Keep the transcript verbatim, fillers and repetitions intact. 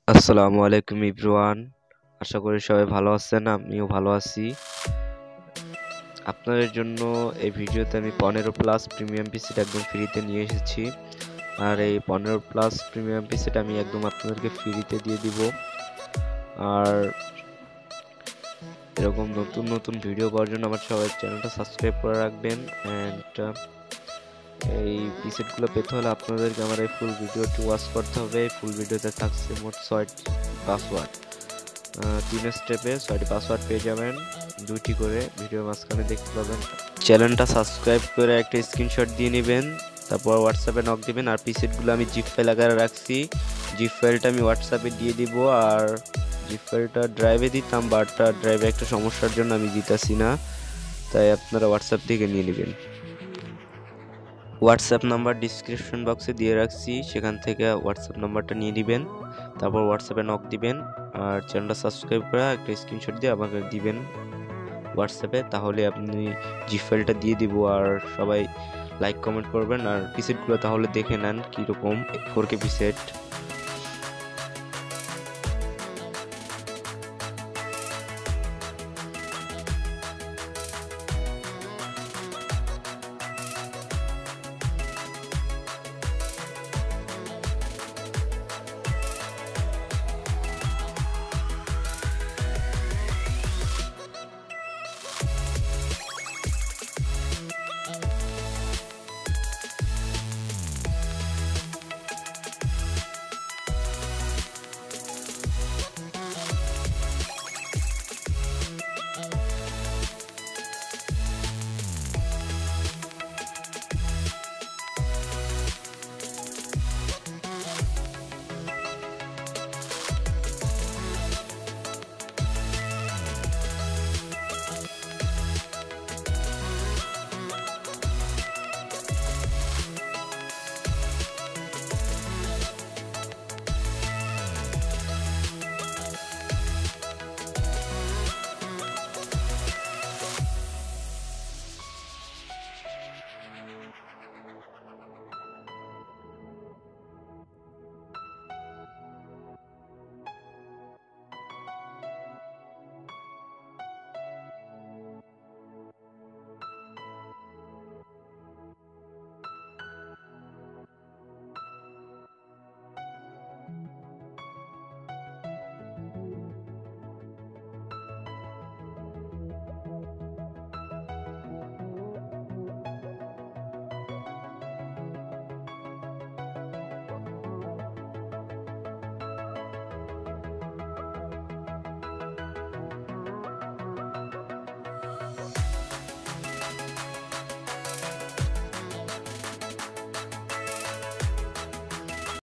আসসালামু আলাইকুম এভরিওয়ান। আশা করি সবাই ভালো আছেন, আমিও ভালো আছি। আপনাদের জন্য এই ভিডিওতে আমি পনেরো প্লাস প্রিমিয়াম পিসিটা একদম ফ্রিতে নিয়ে এসেছি। আর এই পনেরো প্লাস প্রিমিয়াম পিসিটা আমি একদম আপনাদেরকে ফ্রিতে দিয়ে দিব। আর এরকম নতুন নতুন ভিডিও পাওয়ার জন্য আমার সবাই চ্যানেলটা সাবস্ক্রাইব করে রাখবেন। অ্যান্ড এই পিসেটগুলো পেতে হলে আপনাদেরকে আমার এই ফুল ভিডিওটি ওয়াচ করতে হবে। ফুল ভিডিওতে থাকছে মোট ছয়টি পাসওয়ার্ড, তিন স্টেপে ছয়টি পাসওয়ার্ড পেয়ে যাবেন, দুইটি করে ভিডিও মাঝখানে দেখতে পাবেন। চ্যানেলটা সাবস্ক্রাইব করে একটা স্ক্রিনশট দিয়ে নেবেন, তারপর হোয়াটসঅ্যাপে নক দিবেন। আর পিসেটগুলো আমি জিপ ফাইল আকারে রাখছি, জিপ ফাইলটা আমি হোয়াটসঅ্যাপে দিয়ে দিব। আর জিপ ফাইলটা ড্রাইভে দিতাম, বাট ড্রাইভে একটা সমস্যার জন্য আমি দিতেছি না, তাই আপনারা হোয়াটসঅ্যাপ থেকে নিয়ে নেবেন। হোয়াটসঅ্যাপ নাম্বার ডিসক্রিপশন বক্সে দিয়ে রাখছি, সেখান থেকে হোয়াটসঅ্যাপ নাম্বারটা নিয়ে নেবেন, তারপর হোয়াটসঅ্যাপে নক দিবেন। আর চ্যানেলটা সাবস্ক্রাইব করে একটা স্ক্রিনশট দিয়ে আমাকে দিবেন হোয়াটসঅ্যাপে, তাহলে আপনি জি ফাইলটা দিয়ে দিব। আর সবাই লাইক কমেন্ট করবেন। আর পিসেটগুলো তাহলে দেখে নেন কীরকম ফোর কে পিসেট।